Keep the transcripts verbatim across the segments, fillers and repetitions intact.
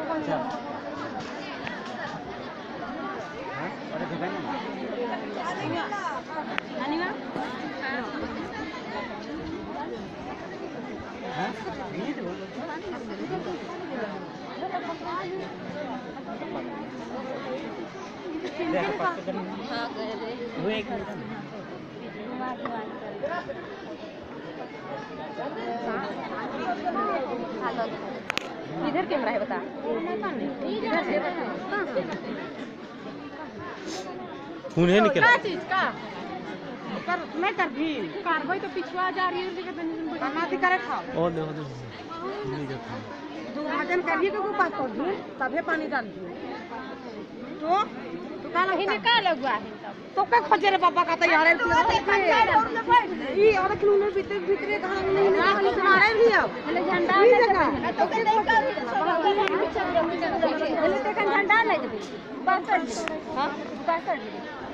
इधर कैमरा है बता खून है निकल क्या चीज का कर मैं कर भी कार्रवाई तो पिछवा जा रही है लेकिन बनाती करे खाओ और देखो देखो नहीं करता दो भजन करिए को बात कर दूं तबे पानी डाल दूं तो तो का निकाल लगवा है तो क्या खोजे रे पापा का तैयार है ई और क्यों भीतर भीतर कहां नहीं ना तुम्हारे भी हो ले झंडा तो के नहीं कर ले ते का झंडा ले दे बस कर हां बस कर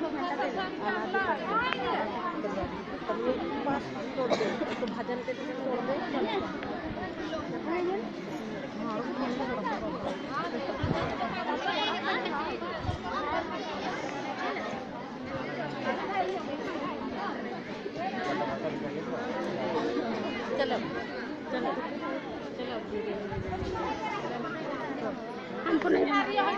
तो भजन के छोड़ दे चलो चलो चलो हमको नहीं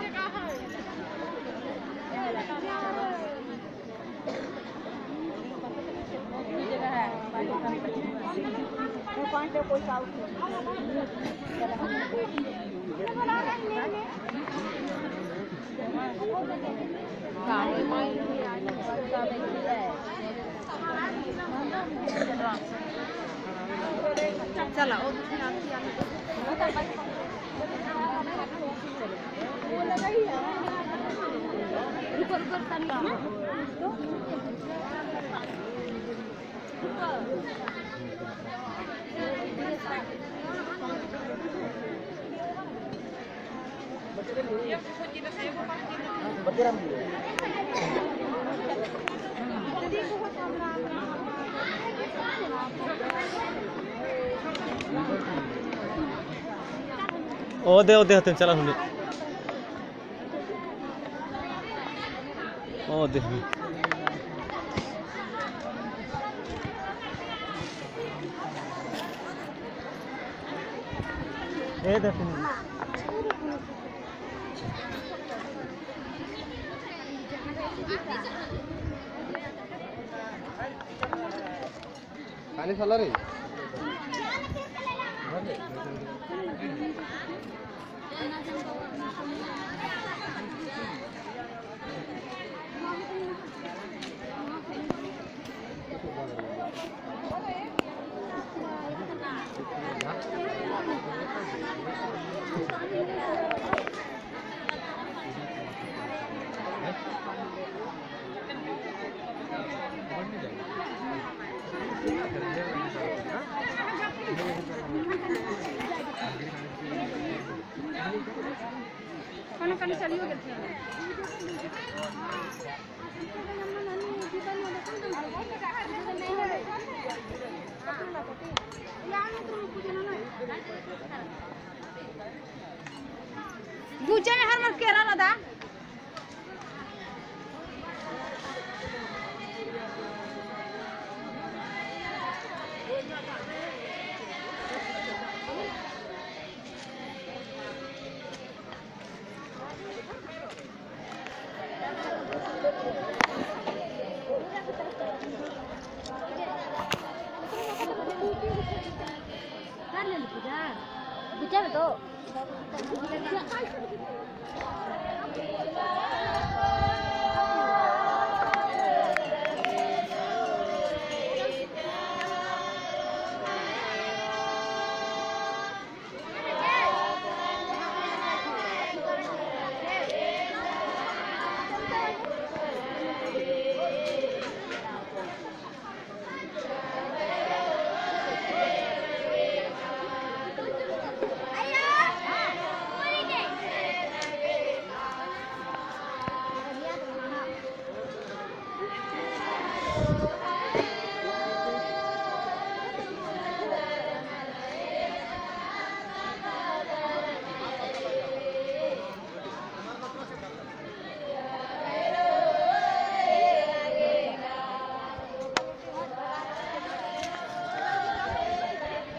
जगह है पाँच कोई साउथ चला ओ दे ओ दे हतन चला हुने ओ दे ए दे पानी चला रे कौन कौन चलियो गेल गुजे हर मत केरा लदा पूजा तो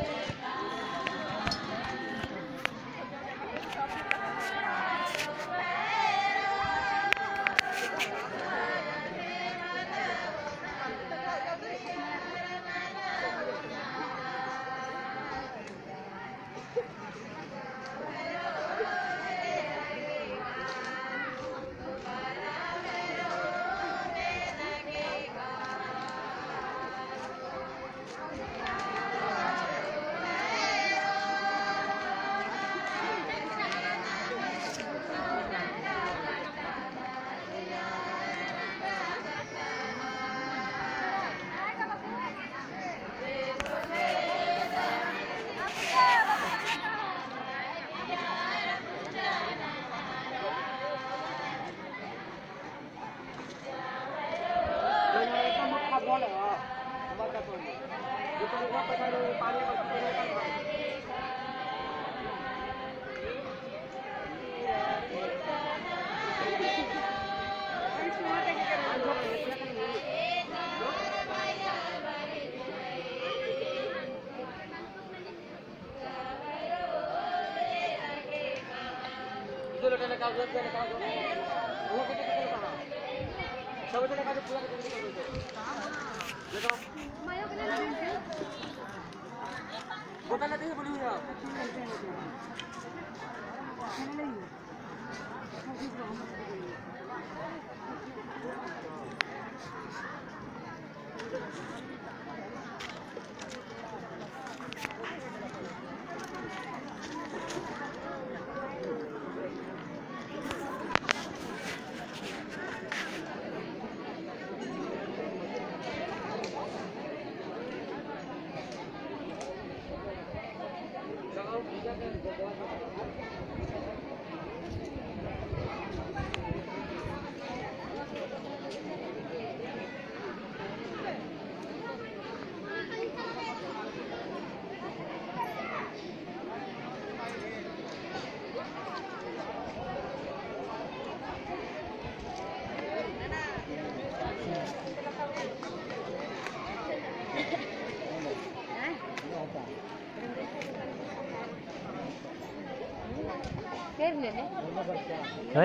है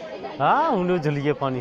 हाँ उन्हें जलिए पानी